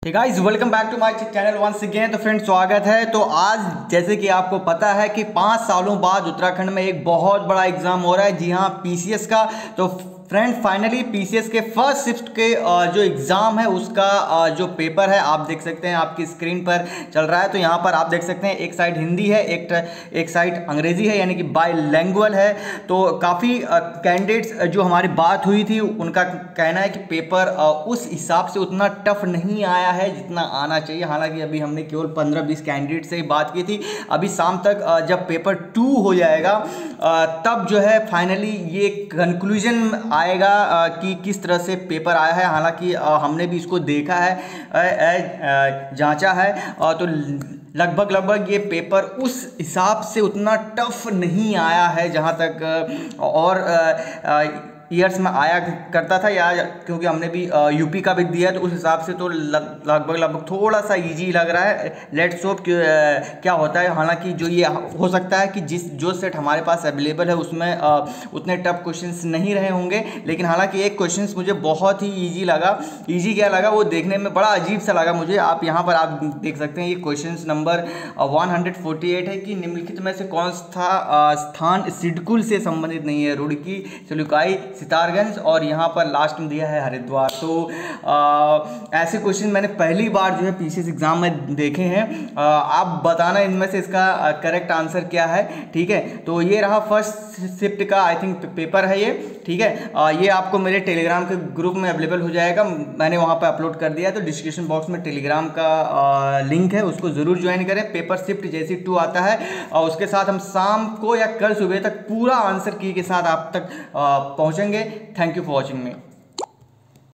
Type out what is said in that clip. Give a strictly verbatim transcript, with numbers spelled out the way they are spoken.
Hey guys, welcome back to my channel once again. तो friend, स्वागत है। तो आज जैसे कि आपको पता है कि पाँच सालों बाद उत्तराखंड में एक बहुत बड़ा एग्जाम हो रहा है, जी हाँ, पीसीएस का। तो फ्रेंड, फाइनली पीसीएस के फर्स्ट शिफ्ट के जो एग्ज़ाम है उसका जो पेपर है आप देख सकते हैं, आपकी स्क्रीन पर चल रहा है। तो यहाँ पर आप देख सकते हैं एक साइड हिंदी है, एक एक साइड अंग्रेज़ी है, यानी कि बाइलैंग्वेज है। तो काफ़ी कैंडिडेट्स जो हमारी बात हुई थी उनका कहना है कि पेपर उस हिसाब से उतना टफ नहीं आया है जितना आना चाहिए। हालांकि अभी हमने केवल पंद्रह बीस कैंडिडेट से ही बात की थी। अभी शाम तक जब पेपर टू हो जाएगा तब जो है फाइनली ये कंक्लूजन आएगा कि किस तरह से पेपर आया है। हालांकि हमने भी इसको देखा है, जांचा है, तो लगभग लगभग ये पेपर उस हिसाब से उतना टफ नहीं आया है जहां तक और ईयर्स में आया करता था, या क्योंकि हमने भी यूपी का भी दिया है तो उस हिसाब से तो लगभग लगभग थोड़ा सा इजी लग रहा है। लेट्स होप क्या होता है। हालांकि जो ये हो सकता है कि जिस जो सेट हमारे पास अवेलेबल है उसमें उतने टफ क्वेश्चंस नहीं रहे होंगे, लेकिन हालांकि एक क्वेश्चंस मुझे बहुत ही ईजी लगा। ईजी क्या लगा, वो देखने में बड़ा अजीब सा लगा मुझे। आप यहाँ पर आप देख सकते हैं, ये question number one forty eight है कि निम्नलिखित में से कौन सा स्थान सिडकुल से संबंधित नहीं है। रुड़की, चलुकाई, सितारगंज और यहाँ पर लास्ट में दिया है हरिद्वार। तो आ, ऐसे क्वेश्चन मैंने पहली बार जो है पीसीएस एग्जाम में देखे हैं। आ, आप बताना इनमें से इसका करेक्ट आंसर क्या है। ठीक है, तो ये रहा फर्स्ट शिफ्ट का आई थिंक पेपर है ये। ठीक है, आ, ये आपको मेरे टेलीग्राम के ग्रुप में अवेलेबल हो जाएगा, मैंने वहाँ पर अपलोड कर दिया है। तो डिस्क्रिप्शन बॉक्स में टेलीग्राम का आ, लिंक है, उसको ज़रूर ज्वाइन करें। पेपर शिफ्ट जैसी टू आता है और उसके साथ हम शाम को या कल सुबह तक पूरा आंसर की के साथ आप तक पहुँचेंगे। Thank you for watching me.